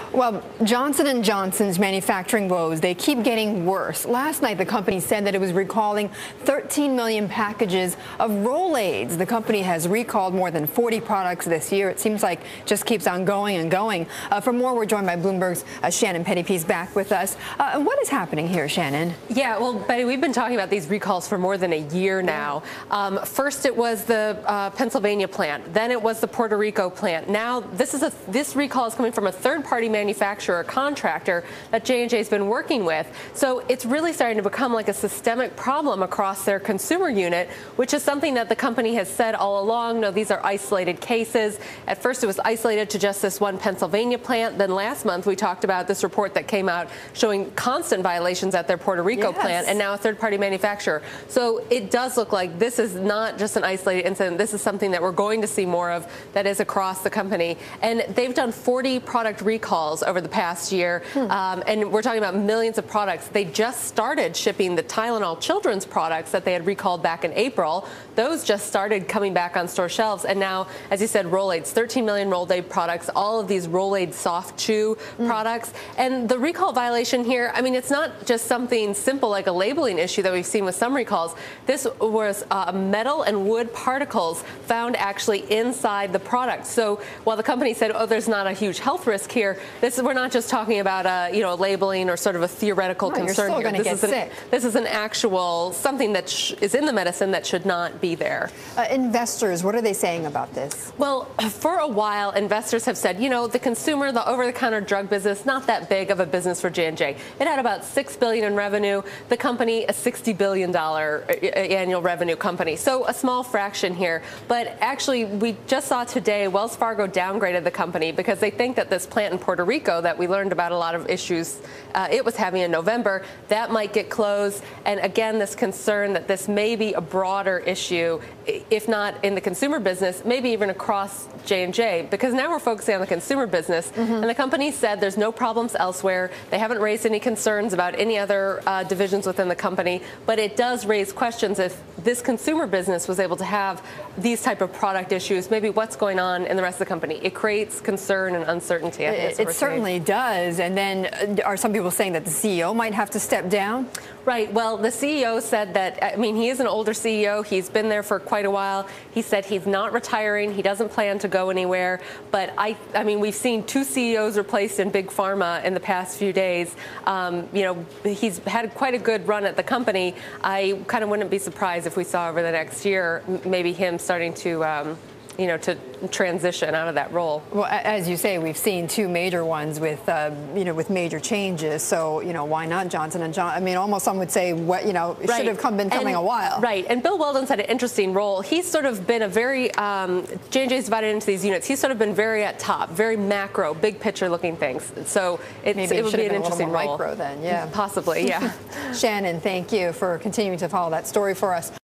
Well, Johnson & Johnson's manufacturing woes, they keep getting worse. Last night, the company said that it was recalling 13 million packages of Rolaids. The company has recalled more than 40 products this year. It seems like just keeps on going and going. For more, we're joined by Bloomberg's Shannon Pettypiece back with us. What is happening here, Shannon? Yeah, well, Betty, we've been talking about these recalls for more than a year now. First, it was the Pennsylvania plant. Then it was the Puerto Rico plant. Now, this recall is coming from a third-party manufacturer, contractor that J&J's been working with. So it's really starting to become like a systemic problem across their consumer unit, which is something that the company has said all along. No, these are isolated cases. At first, it was isolated to just this one Pennsylvania plant. Then last month, we talked about this report that came out showing constant violations at their Puerto Rico plant, and now a third-party manufacturer. So it does look like this is not just an isolated incident. This is something that we're going to see more of that is across the company. And they've done 40 product recalls over the past year, and we're talking about millions of products. They just started shipping the Tylenol children's products that they had recalled back in April. Those just started coming back on store shelves, and now, as you said, Rolaids, 13 million Rolaids products, all of these Rolaids soft chew products. And the recall violation here, I mean, it's not just something simple like a labeling issue that we've seen with some recalls. This was metal and wood particles found actually inside the product. So while the company said, oh, there's not a huge health risk here, we're not just talking about a labeling or sort of a theoretical concern here. This is an actual something that is in the medicine that should not be there. Investors, what are they saying about this? Well, for a while, investors have said, the consumer, the over-the-counter drug business, not that big of a business for J&J. It had about $6 billion in revenue. The company, a $60 billion annual revenue company. So a small fraction here. But actually, we just saw today Wells Fargo downgraded the company because they think that this plant in Puerto Rico that we learned about a lot of issues it was having in November, that might get closed. And again, this concern that this may be a broader issue, if not in the consumer business, maybe even across J&J, because now we're focusing on the consumer business. And the company said there's no problems elsewhere. They haven't raised any concerns about any other divisions within the company, but it does raise questions if this consumer business was able to have these type of product issues, maybe what's going on in the rest of the company. It creates concern and uncertainty. It certainly does. And then are some people saying that the CEO might have to step down? Right. Well, the CEO said that, I mean, he is an older CEO. He's been there for quite a while. He said he's not retiring. He doesn't plan to go anywhere. But I mean, we've seen 2 CEOs replaced in big pharma in the past few days. He's had quite a good run at the company. I kind of wouldn't be surprised if we saw over the next year maybe him starting to to transition out of that role. Well, as you say, we've seen 2 major ones with, with major changes. So, why not Johnson & Johnson? I mean, almost some would say, what, it should have been coming a while. Right. And Bill Weldon's had an interesting role. He's sort of been a very, J&J's divided into these units. He's sort of been very at top, very macro, big picture looking things. So it would be an interesting role. Micro then, yeah. Possibly, yeah. Shannon, thank you for continuing to follow that story for us.